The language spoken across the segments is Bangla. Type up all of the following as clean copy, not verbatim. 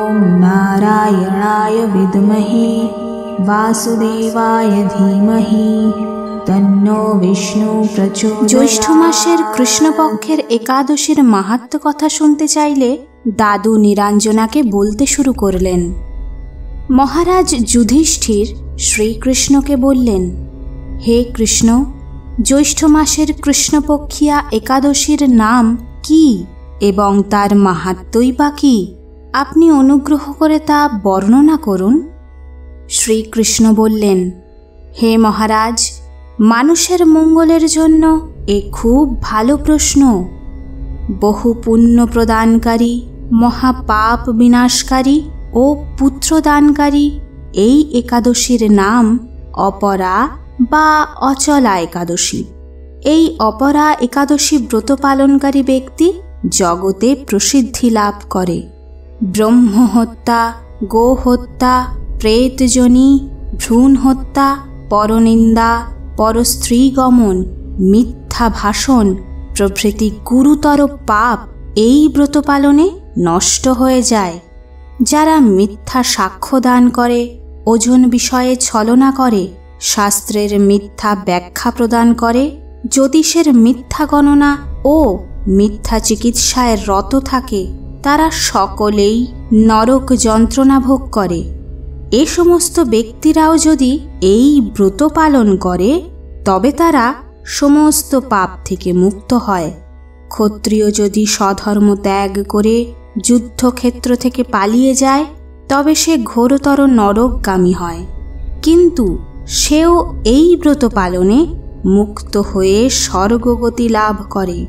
ॐ नारायणाय विद्महे वासुदेवाय धीमहि तन्नो विष्णु प्रचोदयात्। জ্যৈষ্ঠ মাসের কৃষ্ণপক্ষের একাদশীর মাহাত্ম্য কথা শুনতে চাইলে দাদু নিরঞ্জনাকে বলতে শুরু করলেন। মহারাজ যুধিষ্ঠির শ্রীকৃষ্ণকে বললেন, হে কৃষ্ণ, জ্যৈষ্ঠ মাসের কৃষ্ণপক্ষিয়া একাদশীর নাম কি এবং তার মাহাত্ম্যই বা কি? আপনি অনুগ্রহ করে তা বর্ণনা করুন। শ্রীকৃষ্ণ বললেন, হে মহারাজ, মানুষের মঙ্গলের জন্য এ খুব ভালো প্রশ্ন। বহু পুণ্য প্রদানকারী, মহাপাপ বিনাশকারী ও পুত্রদানকারী এই একাদশীর নাম অপরা বা অচলা একাদশী। এই অপরা একাদশী ব্রত পালনকারী ব্যক্তি জগতে প্রসিদ্ধি লাভ করে। ব্রহ্ম হত্যা, গো হত্যা, প্রেতজনী, ভ্রূণ হত্যা, পরনিন্দা, পরস্ত্রীগমন, মিথ্যা ভাষণ প্রভৃতি গুরুতর পাপ এই ব্রত পালনে নষ্ট হয়ে যায়। যারা মিথ্যা সাক্ষ্য দান করে, ওজন বিষয়ে ছলনা করে, শাস্ত্রের মিথ্যা ব্যাখ্যা প্রদান করে, জ্যোতিষের মিথ্যা গণনা ও মিথ্যা চিকিৎসায় রত থাকে, তারা সকলেই নরক যন্ত্রণা ভোগ করে। এ সমস্ত ব্যক্তিরাও যদি এই ব্রত পালন করে তবে তারা সমস্ত পাপ থেকে মুক্ত হয়। ক্ষত্রিয় যদি স্বধর্ম ত্যাগ করে যুদ্ধক্ষেত্র থেকে পালিয়ে যায় তবে সে ঘোরতর নরকগামী হয়, কিন্তু সেও এই ব্রত পালনে মুক্ত হয়ে স্বর্গগতি লাভ করে।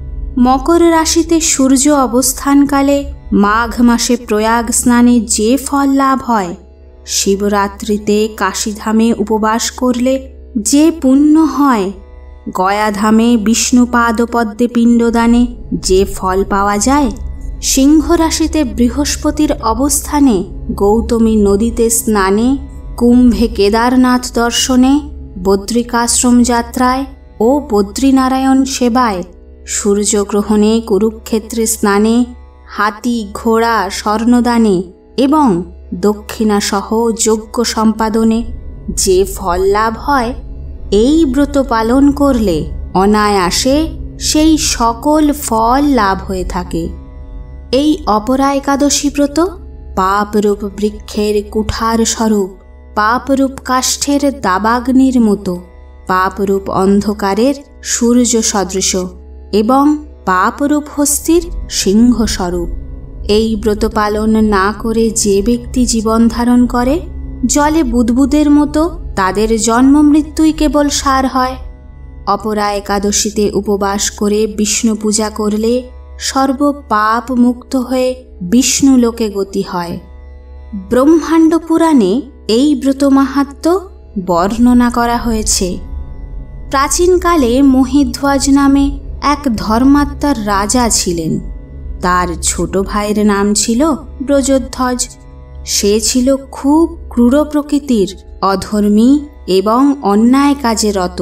মকর রাশিতে সূর্য অবস্থানকালে মাঘ মাসে প্রয়াগ স্নানে যে ফল লাভ হয়, শিবরাত্রিতে কাশীধামে উপবাস করলে যে পুণ্য হয়, গয়াধামে বিষ্ণুপাদপদ্মে পিণ্ডদানে যে ফল পাওয়া যায়, সিংহ রাশিতে বৃহস্পতির অবস্থানে গৌতমী নদীতে স্নানে, কুম্ভে কেদারনাথ দর্শনে, বদ্রিকাশ্রম যাত্রায় ও বদ্রীনারায়ণ সেবায়, সূর্যগ্রহণে কুরুক্ষেত্রে স্নানে, হাতি ঘোড়া স্বর্ণদানে এবং দক্ষিণাসহ যজ্ঞ সম্পাদনে যে ফল লাভ হয়, এই ব্রত পালন করলে অনায়াসে সেই সকল ফল লাভ হয়ে থাকে। এই অপরা একাদশী ব্রত পাপরূপ বৃক্ষের কুঠার স্বরূপ, পাপরূপ কাষ্ঠের দাবাগ্নির মতো, পাপরূপ অন্ধকারের সূর্য সদৃশ এবং পাপরূপ হস্তির সিংহ স্বরূপ। এই ব্রত পালন না করে যে ব্যক্তি জীবন ধারণ করে, জলে বুদবুদের মতো তাদের জন্ম মৃত্যুই কেবল সার হয়। অপরা একাদশীতে উপবাস করে বিষ্ণু পূজা করলে সর্বপাপ মুক্ত হয়ে বিষ্ণু লোকে গতি হয়। ব্রহ্মাণ্ড পুরাণে এই ব্রত মাহাত্ম্য বর্ণনা করা হয়েছে। প্রাচীনকালে মহিধ্বজ নামে এক ধর্মাত্মার রাজা ছিলেন। তার ছোট ভাইয়ের নাম ছিল ব্রজধ্বজ। সে ছিল খুব ক্রূর প্রকৃতির, অধর্মী এবং অন্যায় কাজে রত।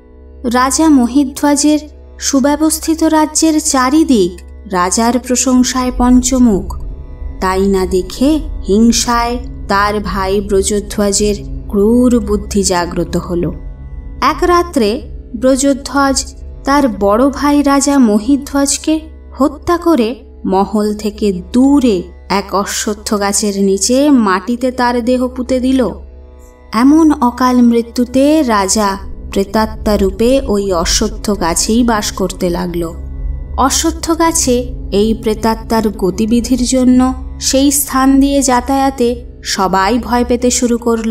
রাজা মহিধ্বজের সুব্যবস্থিত রাজ্যের চারিদিক রাজার প্রশংসায় পঞ্চমুখ। তাই না দেখে হিংসায় তার ভাই ব্রজধ্বজের ক্রূর বুদ্ধি জাগ্রত হল। এক রাত্রে ব্রজধ্বজ তার বড় ভাই রাজা মহিধ্বজকে হত্যা করে মহল থেকে দূরে এক অশ্বত্থ গাছের নিচে মাটিতে তার দেহ পুঁতে দিল। এমন অকাল মৃত্যুতে রাজা প্রেতাত্মা রূপে ওই অশ্বত্থ গাছেই বাস করতে লাগল। অশ্বত্থ গাছে এই প্রেতাত্মার গতিবিধির জন্য সেই স্থান দিয়ে যাতায়াতে সবাই ভয় পেতে শুরু করল।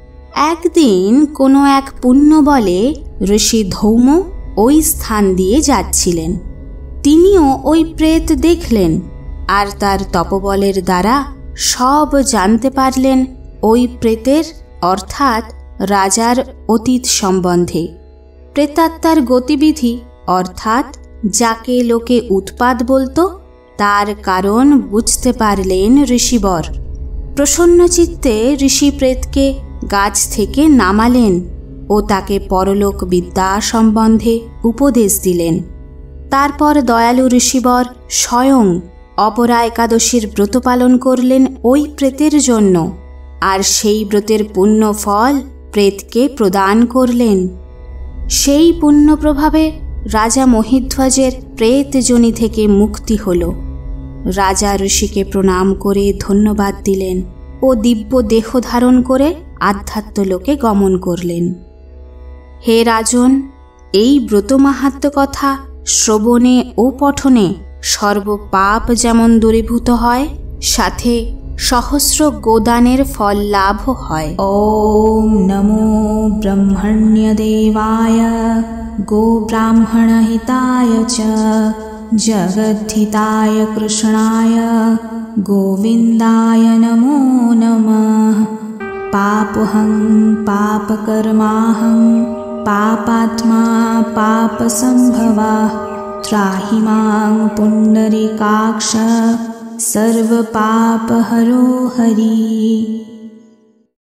একদিন কোনো এক পুণ্য বলে ঋষি ধৌম ওই স্থান দিয়ে যাচ্ছিলেন। তিনিও ওই প্রেত দেখলেন আর তার তপবলের দ্বারা সব জানতে পারলেন ওই প্রেতের অর্থাৎ রাজার অতীত সম্বন্ধে। প্রেতাত্মার গতিবিধি অর্থাৎ যাকে লোকে উৎপাত বলতো তার কারণ বুঝতে পারলেন ঋষিবর। প্রসন্ন চিত্তে ঋষি প্রেতকে গাছ থেকে নামালেন ও তাকে পরলোক বিদ্যা সম্বন্ধে উপদেশ দিলেন। তারপর দয়ালু ঋষিবর স্বয়ং অপরা একাদশীর ব্রত পালন করলেন ওই প্রেতের জন্য, আর সেই ব্রতের পুণ্য ফল প্রেতকে প্রদান করলেন। সেই পুণ্য প্রভাবে রাজা মহিধ্বজের প্রেতযোনি থেকে মুক্তি হল। রাজা ঋষিকে প্রণাম করে ধন্যবাদ দিলেন ও দিব্য দেহ ধারণ করে আধ্যাত্মলোকে গমন করলেন। হে রাজন, এই ব্রত মাহাত্ম্য কথা শ্রবণে ও পঠনে সর্বপাপ যেমন দূরীভূত হয়, সাথে সহস্র গোদানের ফল লাভ হয়। ওম নমো ব্রহ্মণ্যদেবায় গোব্রাহ্মণহিতায় চ জগদ্ধিতায় কৃষ্ণায় গোবিন্দায় নমো নমঃ। পাপহং পাপকর্মাহং পাপাত্মা পাপসম্ভবঃ ত্রাহি মাং পুণ্ডরিকাক্ষ সর্বপাপহরো হরি।